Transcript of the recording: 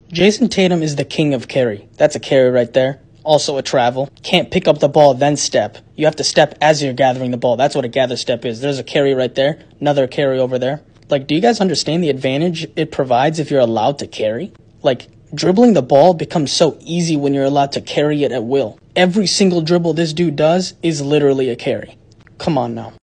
Jason Tatum is the king of carry. That's a carry right there. Also a travel. Can't pick up the ball, then step. You have to step as you're gathering the ball. That's what a gather step is. There's a carry right there. Another carry over there. Like, do you guys understand the advantage it provides if you're allowed to carry? Like, dribbling the ball becomes so easy when you're allowed to carry it at will. Every single dribble this dude does is literally a carry. Come on now.